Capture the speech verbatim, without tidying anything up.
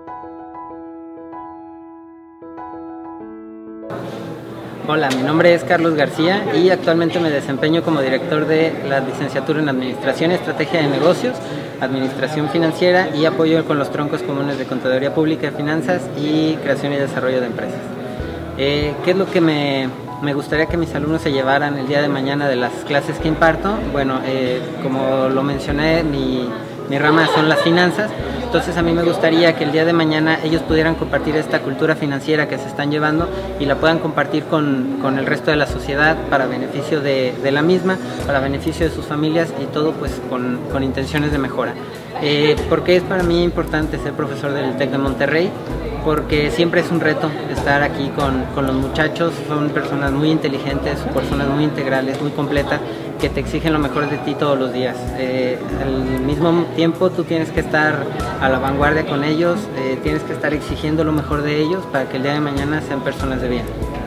Hola, mi nombre es Carlos García y actualmente me desempeño como director de la licenciatura en Administración y Estrategia de Negocios, Administración Financiera y apoyo con los troncos comunes de Contaduría Pública, Finanzas y Creación y Desarrollo de Empresas. Eh, ¿Qué es lo que me, me gustaría que mis alumnos se llevaran el día de mañana de las clases que imparto? Bueno, eh, como lo mencioné, mi, mi rama son las finanzas. Entonces a mí me gustaría que el día de mañana ellos pudieran compartir esta cultura financiera que se están llevando y la puedan compartir con, con el resto de la sociedad para beneficio de, de la misma, para beneficio de sus familias y todo pues con, con intenciones de mejora. Eh, ¿Por qué es para mí importante ser profesor del TEC de Monterrey? Porque siempre es un reto estar aquí con, con los muchachos, son personas muy inteligentes, personas muy integrales, muy completas, que te exigen lo mejor de ti todos los días. Eh, al mismo tiempo tú tienes que estar a la vanguardia con ellos, eh, tienes que estar exigiendo lo mejor de ellos para que el día de mañana sean personas de bien.